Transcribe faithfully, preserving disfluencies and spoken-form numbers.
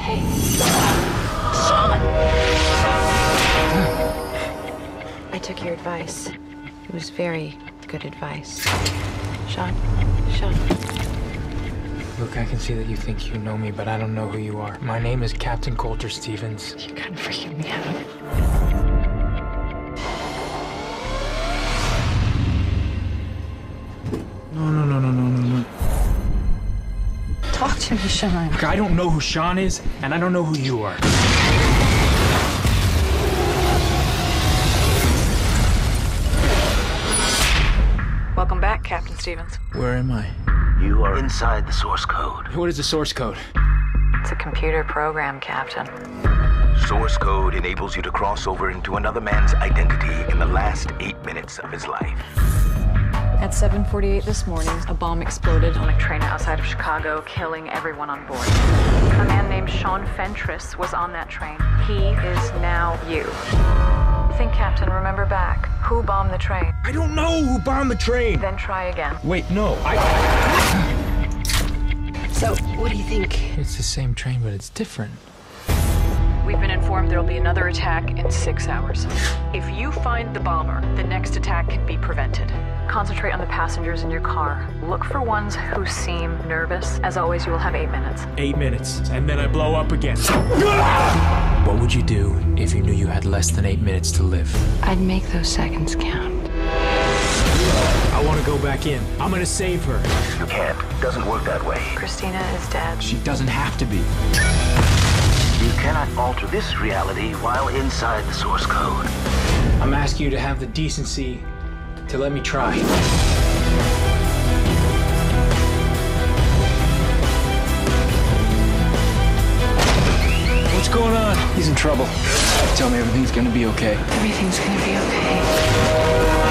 Hey. Sean! I took your advice. It was very good advice. Sean? Sean? Look, I can see that you think you know me, but I don't know who you are. My name is Captain Coulter Stevens. You're kind of freaking me out. No, no, no, no, no, no, no. Talk to me, Sean. Look, I don't know who Sean is, and I don't know who you are. Welcome back, Captain Stevens. Where am I? You are inside the source code. What is the source code? It's a computer program, Captain. Source code enables you to cross over into another man's identity in the last eight minutes of his life. At seven forty-eight this morning, a bomb exploded on a train outside of Chicago, killing everyone on board. A man named Sean Fentress was on that train. He is now you. Think, Captain, remember back. Who bombed the train? I don't know who bombed the train. Then try again. Wait, no, I... So, what do you think? It's the same train, but it's different. We've been informed there'll be another attack in six hours. If you find the bomber, the next attack can be prevented. Concentrate on the passengers in your car. Look for ones who seem nervous. As always, you will have eight minutes. Eight minutes, and then I blow up again. What would you do if you knew you had less than eight minutes to live? I'd make those seconds count. I want to go back in. I'm gonna save her. You can't. It doesn't work that way. Christina is dead. She doesn't have to be. You cannot alter this reality while inside the source code. I'm asking you to have the decency to let me try. What's going on? He's in trouble. Tell me everything's gonna be okay. Everything's gonna be okay.